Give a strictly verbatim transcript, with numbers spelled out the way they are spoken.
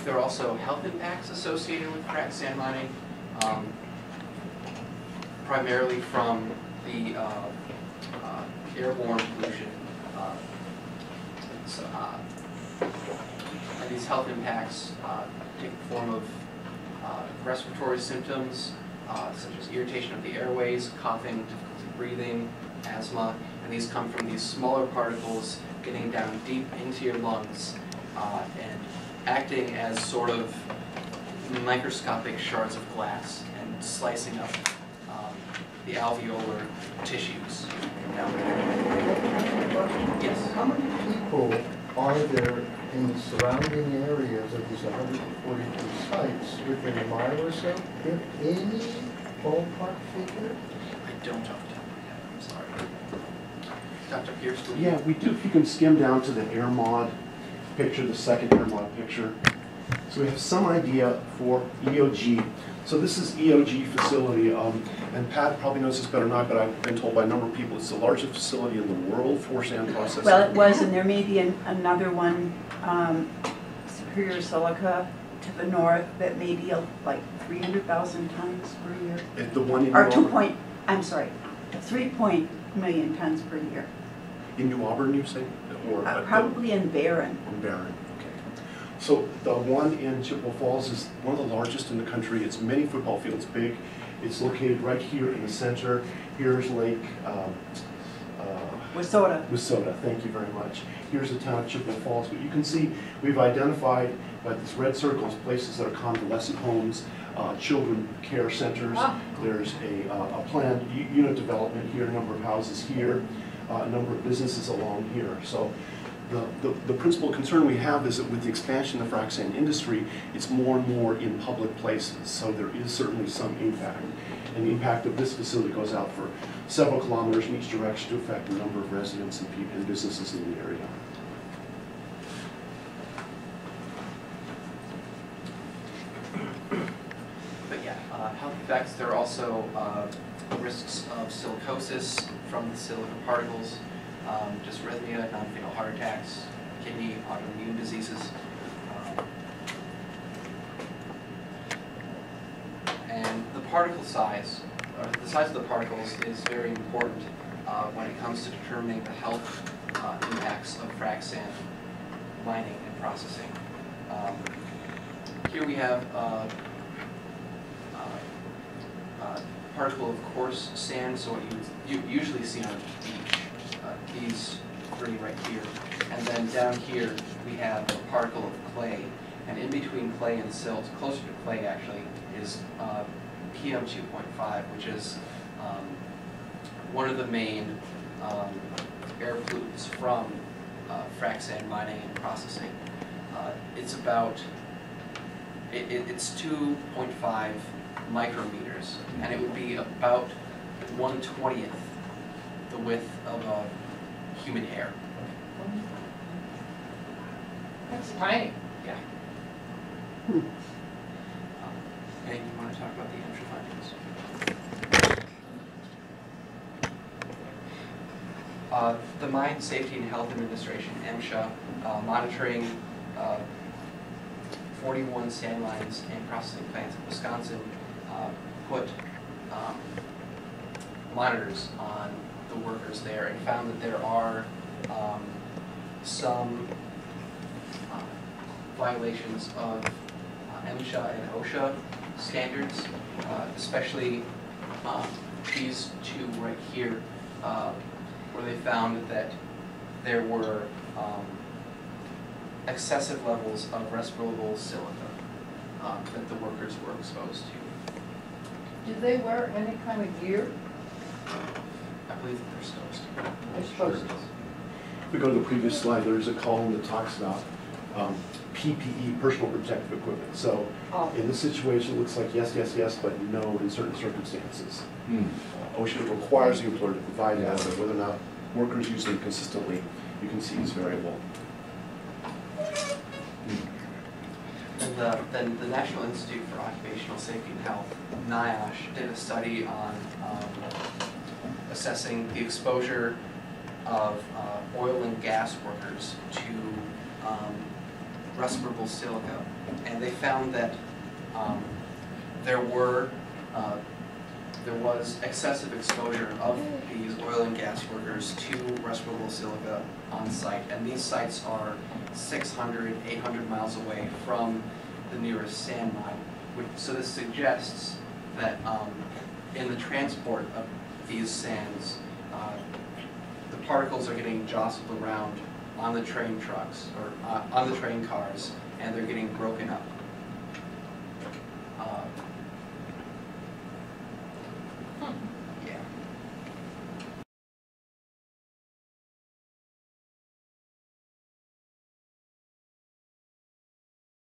there are also health impacts associated with frac sand mining, um, primarily from the uh, uh, airborne pollution. Uh, so, uh, and these health impacts uh, take the form of uh, respiratory symptoms, uh, such as irritation of the airways, coughing, difficulty breathing, asthma, and these come from these smaller particles getting down deep into your lungs uh, and acting as sort of microscopic shards of glass and slicing up um, the alveolar tissues. Now, yes? How many people are there in the surrounding areas of these one hundred forty-two sites within a mile or so? There any ballpark figure? I don't off the top of my head, I'm sorry. Doctor Pierce, do Yeah, we do. If you can skim down to the AirMod picture, the second AirMod picture. So we have some idea for E O G. So this is E O G facility, um, and Pat probably knows this better or not, but I've been told by a number of people it's the largest facility in the world for sand processing. Well, it was, and there may be an, another one, um, Superior Silica to the north, that may be a, like three hundred thousand tons per year. It, the one in Or New two Auburn? point, I'm sorry, three point million tons per year. In New Auburn, you say? Or Uh, probably in Barron. In Barron, okay. So the one in Chippewa Falls is one of the largest in the country. It's many football fields big. It's located right here in the center. Here's Lake um, uh, Wissota. Wissota, thank you very much. Here's the town of Chippewa Falls. But you can see we've identified by these red circles places that are convalescent homes, uh, children care centers. Ah. There's a, uh, a planned unit development here, a number of houses here, uh, a number of businesses along here. So the, the, the principal concern we have is that with the expansion of the frac sand industry, it's more and more in public places. So there is certainly some impact. And the impact of this facility goes out for several kilometers in each direction to affect a number of residents and people and businesses in the area. But yeah, uh, health effects, there are also uh, risks of silicosis from the silica particles, um, dysrhythmia, non-fatal heart attacks, kidney, autoimmune diseases. Um, and the particle size, or the size of the particles is very important uh, when it comes to determining the health uh, impacts of frac sand mining and processing. Um, here we have uh, Uh, particle of coarse sand, so what you, you usually see on a beach, uh, these three right here. And then down here we have a particle of clay, and in between clay and silt, closer to clay actually, is uh, P M two point five, which is um, one of the main um, air pollutants from uh, frac sand mining and processing. Uh, it's about, it, it, it's two point five micrometers, and it would be about one twentieth the width of a human hair. That's tiny. Yeah. Hmm. Um, and you want to talk about the entry findings? Uh, the Mine Safety and Health Administration, MSHA, uh, monitoring uh, forty-one sand mines and processing plants in Wisconsin, Uh, put um, monitors on the workers there and found that there are um, some uh, violations of uh, MSHA and OSHA standards, uh, especially um, these two right here, uh, where they found that there were um, excessive levels of respirable silica um, that the workers were exposed to. Do they wear any kind of gear? I believe that they're supposed to. They're supposed to. If we go to the previous slide, there's a column that talks about um, P P E, personal protective equipment. So Oh. in this situation, it looks like yes, yes, yes, but no in certain circumstances. Hmm. Uh, OSHA requires the employer to provide that, but whether or not workers use them consistently, you can see is variable. And the, then the National Institute for Occupational Safety and Health, NIOSH, did a study on um, assessing the exposure of uh, oil and gas workers to um, respirable silica. And they found that um, there were, uh, there was excessive exposure of these oil and gas workers to respirable silica on site. And these sites are six hundred, eight hundred miles away from the nearest sand mine. Which, so this suggests that um, in the transport of these sands, uh, the particles are getting jostled around on the train trucks or uh, on the train cars, and they're getting broken up.